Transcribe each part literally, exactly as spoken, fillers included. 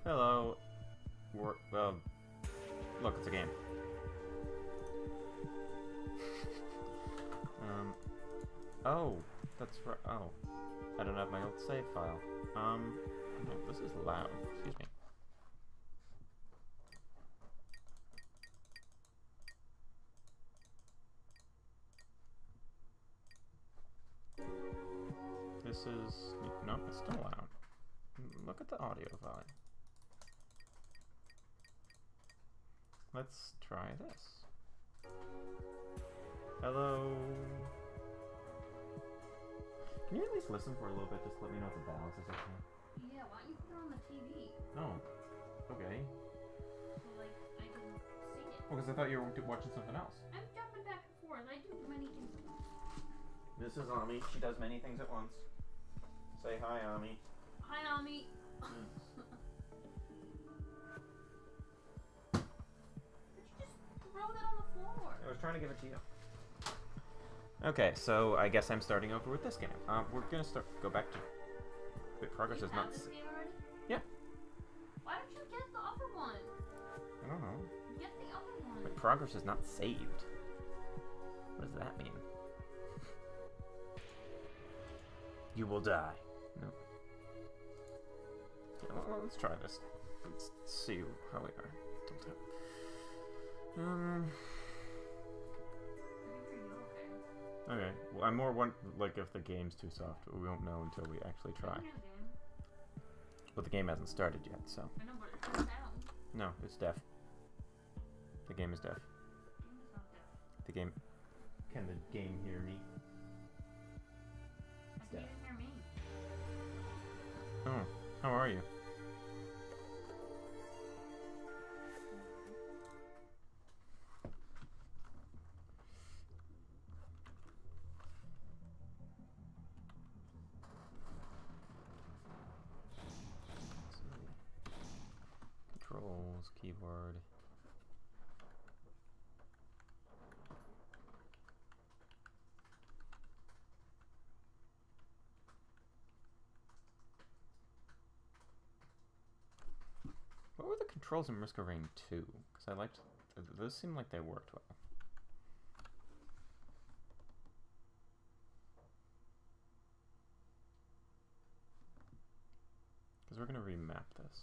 Hello. We're, well, look, it's a game. um. Oh, that's right. Oh, I don't have my old save file. Um. No, this is loud. Excuse me. This is... No, it's still loud. Look at the audio volume. Let's try this. Hello? Can you at least listen for a little bit? Just let me know if the balance is okay. Yeah, why don't you put it on the T V? Oh, okay. So, like, I can see it. Well, because I thought you were watching something else. I'm jumping back and forth. I do many things at once. This is Ami. She does many things at once. Say hi, Ami. Hi, Ami. Mm. Did you just throw that on the floor? I was trying to give it to you. Okay, so I guess I'm starting over with this game. Um, we're gonna start. Go back to. Wait, progress you is have not. this game already? Yeah. Why don't you get the other one? I don't know. Get the other one. But progress is not saved. What does that mean? You will die. No. Yeah, well, let's try this. Let's see how we are. Don't tap. Um. Okay. Well, I'm more one like if the game's too soft, we won't know until we actually try. Well, the game hasn't started yet, so. I know, but it's not sound. No, it's deaf. The game is deaf. It's not deaf. The game. Can the game hear me? I can't even hear me. Oh, how are you? Controls, keyboard. What were the controls in Risk of Rain two? Because I liked... Those seemed like they worked well. Because we're going to remap this.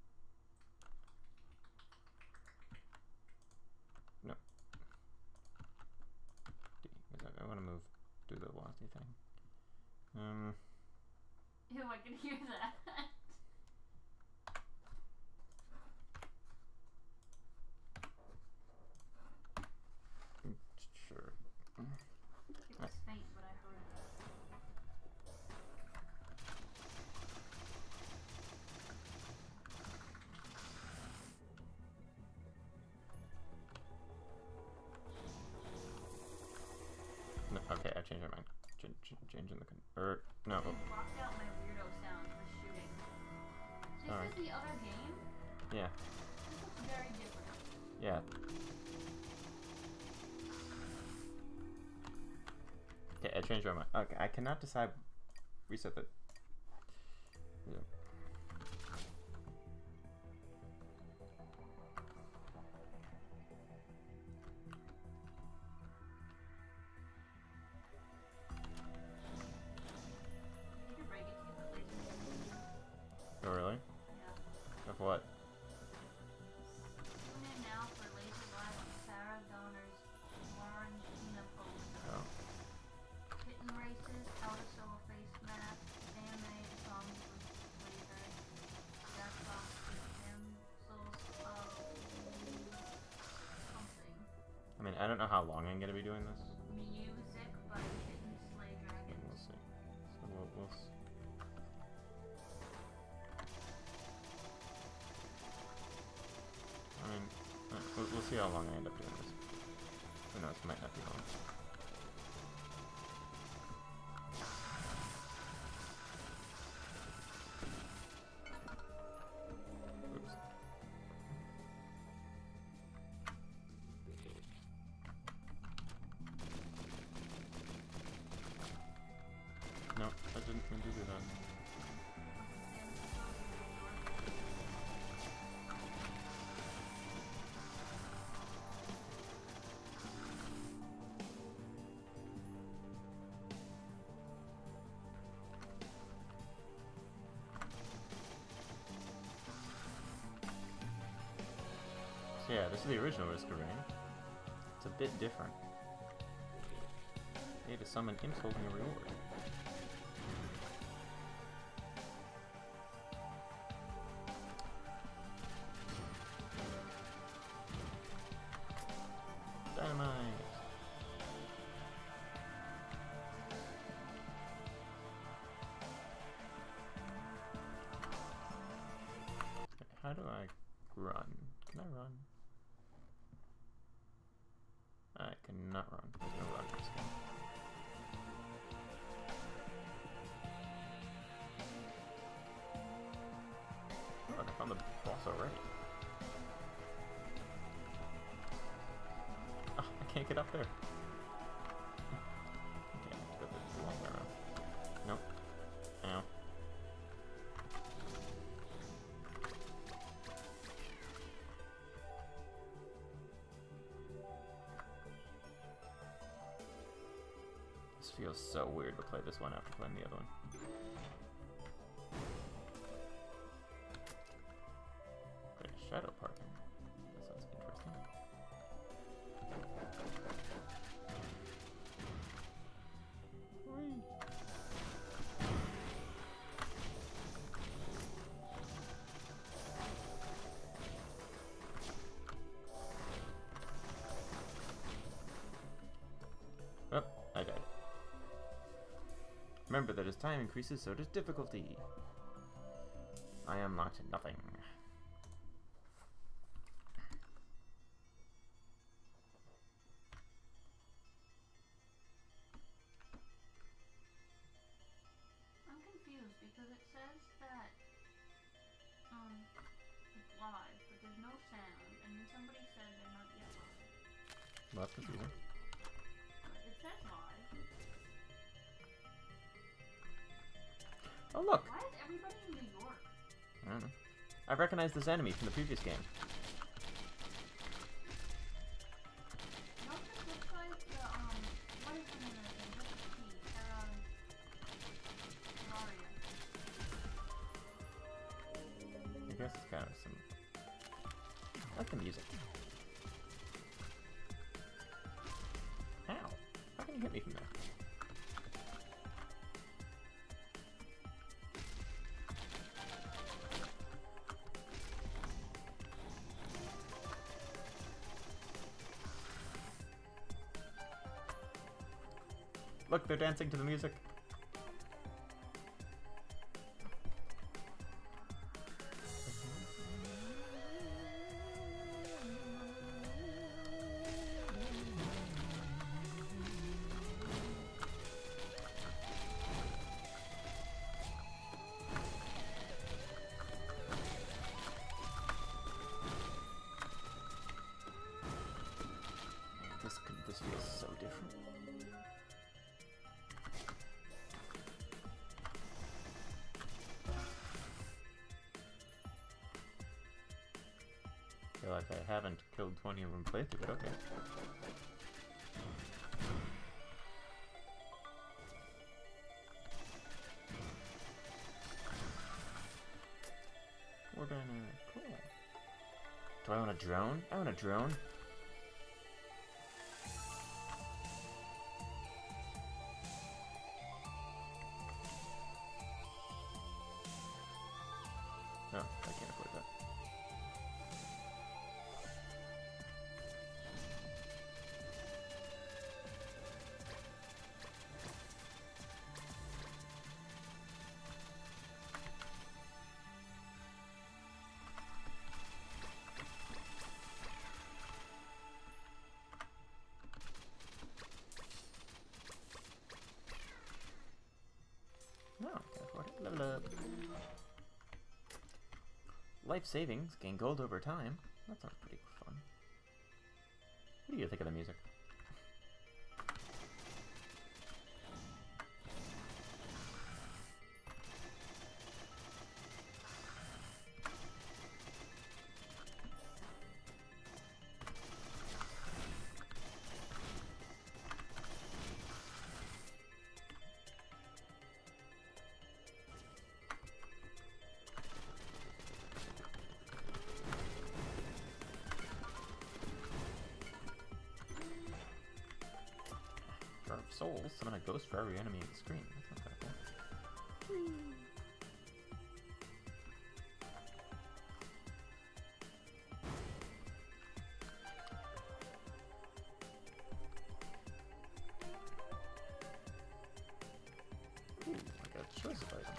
No. D. I want to move... Do the velocity thing. Um... Ew, I can hear that. Sure. It was faint, but I heard it. No, okay, I changed my mind. Ch ch changing the con er no. I blocked out my weirdo sound for shooting. This Sorry. is the other game? Yeah. This looks very different. Yeah. Okay, I changed my mind. Okay, I cannot decide. Reset the. Yeah. You can break it to get the laser. Oh really? Yeah. Of what? Tune in now for Laser Live on Sarah Donner's Warren Tina post. Oh. Kitten races, how to sew a face mask, anime songs with laser, Jackbox with pencils of something. I mean, I don't know how long I'm gonna be doing this. Music by Kitten Slay But Dragons. we'll see. So we'll, we'll s I mean, uh, we'll, we'll see how long I end up doing this. Who knows? It might not be long. Oops. No, I didn't mean to do that. Yeah, this is the original Risk of Rain. It's a bit different. Pay to summon imps holding a reward. Dynamite! How do I run? Can I run? I cannot run. There's no run in this game. Oh, I found the boss already. Oh, I can't get up there. Okay, I have to go the long way around. Nope. Ow. This feels so weird to play this one after playing the other one. Great shadow parking. That sounds interesting. Whee! Oh, I died. Remember that as time increases, so does difficulty. I unlocked nothing. I'm confused because it says that um it's live, but there's no sound, and then somebody said they're not yet live. Well, that's confusing. But it says live. Oh, look! Why is everybody in New York? I don't know. I recognize this enemy from the previous game. No, this looks like the, um, what is the name of it? What's the key? Terra... Terraria. I guess it's kind of some... I like the music. Ow! How can you hit me from there? Look, they're dancing to the music. This, this feels so different. I feel like I haven't killed twenty of them playthrough, but okay. We're gonna... Cool. Do I want a drone? I want a drone. No, I can't afford that. No, can't afford it. Level up. Life savings, gain gold over time. That sounds pretty fun. What do you think of the music? Jar of Souls. Summon a ghost for every enemy in the screen. That's not kind of cool. Whee! Ooh, I got a choice of item.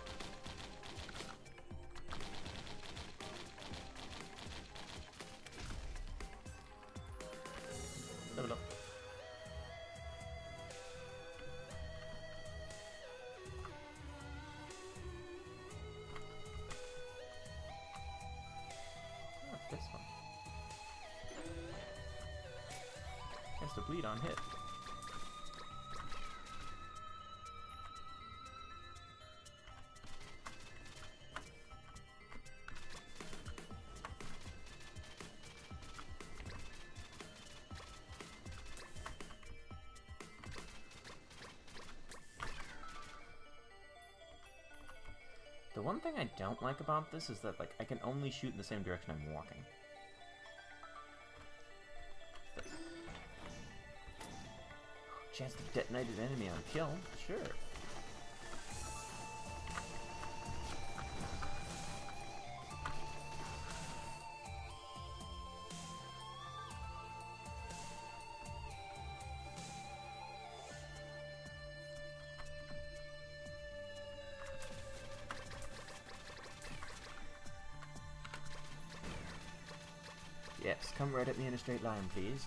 Level up. Oh, this one. Has to bleed on hit. The one thing I don't like about this is that, like, I can only shoot in the same direction I'm walking. Chance to detonate an enemy on kill? Sure. Yes, come right at me in a straight line, please.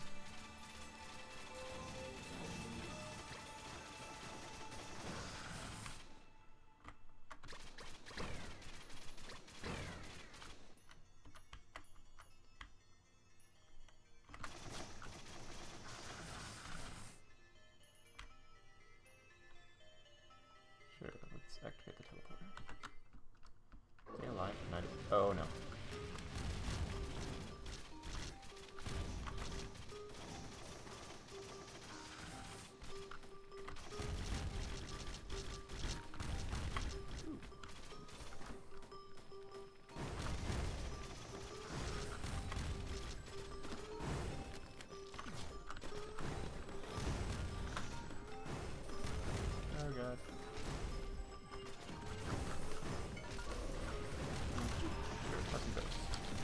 Sure, let's activate the teleporter. Stay alive, not... Oh no. Oh god. Sure, fucking ghost.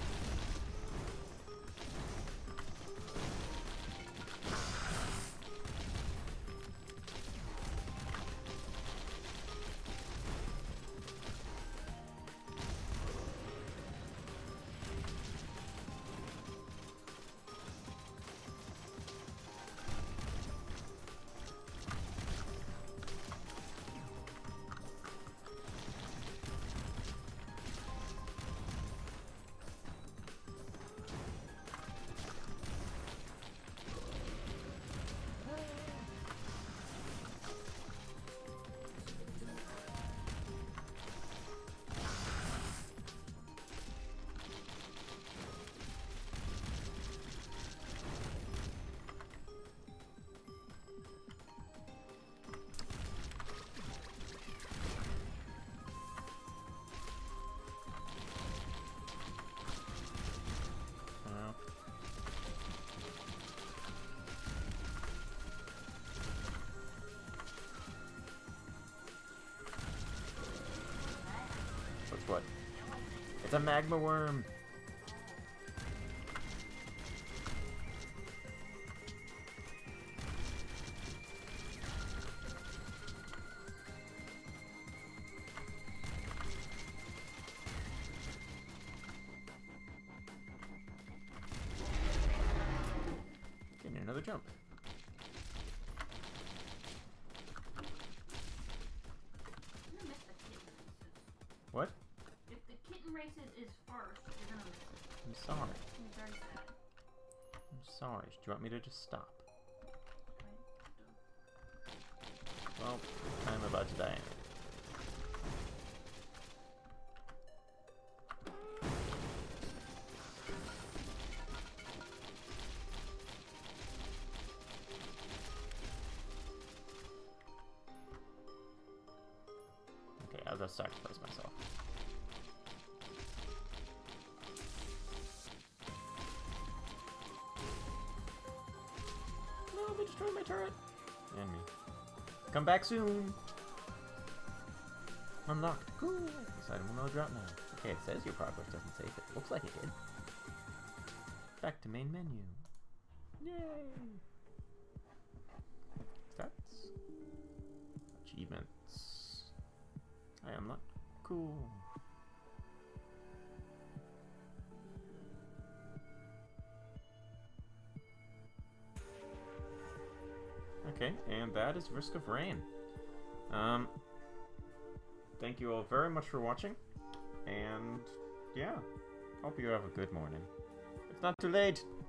What? It's a magma worm! Getting another jump. What? Races is first, you're gonna miss it. I'm sorry. I'm very sad. I'm sorry. Do you want me to just stop? Okay, Well, I'm about to die. Okay, I'll just sacrifice myself. No, they destroyed my turret! And me. Come back soon! Unlocked. Cool! This item will not drop now. Okay, it says your progress doesn't save. It looks like it did. Back to main menu. Yay! Stats. Achievements. I unlocked. Cool. Okay, and that is Risk of Rain. Um, thank you all very much for watching, and yeah, hope you have a good morning. It's not too late.